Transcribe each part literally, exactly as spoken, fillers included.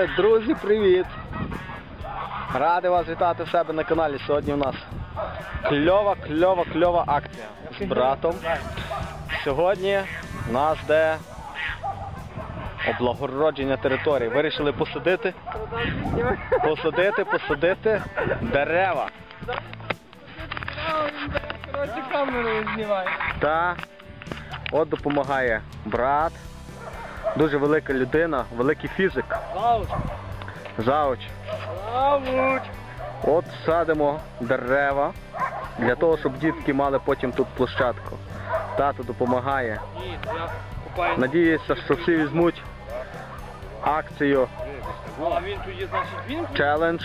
Е, друзі, привіт! Радий вас вітати в себе на каналі. Сьогодні у нас кльова, кльова, кльова акція з братом. Сьогодні у нас де облагородження території. Вирішили посадити, посадити, посадити дерева. Та от допомагає брат. Дуже велика людина, великий фізик. Завуч. Завуч. Завуч. От садимо дерева для того, щоб дітки мали потім тут площадку. Тато допомагає. Надіюся, що всі візьмуть акцію челендж.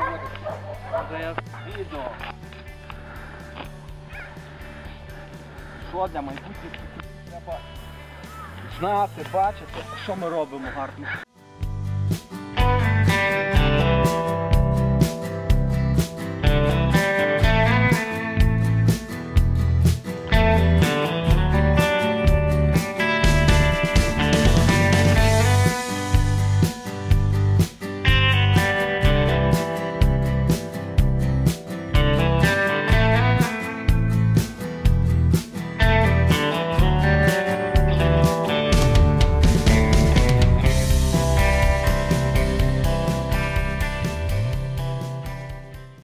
Що для майбутніх треба знати, бачити, що ми робимо гарно.